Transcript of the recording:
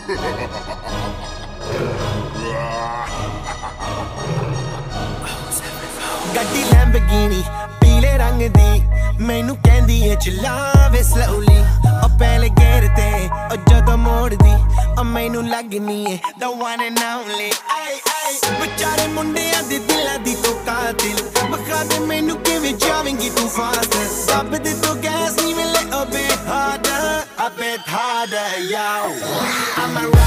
गड्डी लैम्बोर्गिनी पीले रंग दी मैनू कहंदी है चलावे स्लोली ओ पहले गेर ते ओ जदों मोड़दी ओ मैनू लगनी है the one and only बेचारे मुंडियां दे दिलां दी तो कातिल बखा दे मैनू किवें जावेंगी तू फास्ट दब दे तो गैस नी मिले a bit harder yo I'm a